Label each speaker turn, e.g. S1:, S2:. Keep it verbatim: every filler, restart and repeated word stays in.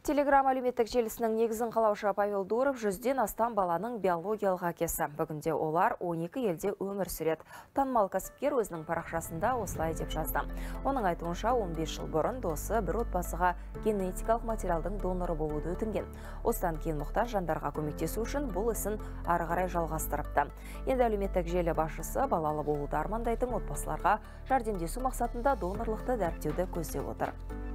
S1: Телеграм әлеуметтік желісінің негізін қалаушы Павел Дуров жүзден астам баланың биологиялық әкесі. Бүгінде олар он екі елде өмір сүреді. Танымал кәсіпкер өзінің парақшасында осылай деп жазды. Оның айтуынша он бес жыл бұрын досы бір отбасыға генетикалық материалдың доноры болуды өтінген. Осыдан кейін мұқтаж жандарға көмектесу үшін бұл ісін ары қарай жалғастырыпты. Енді әлеуметтік желі басшысы балалы болуды армандайтын отбасыларға жәрдемдесу мақсатында донорлықты дәріптеуді көздеп отыр.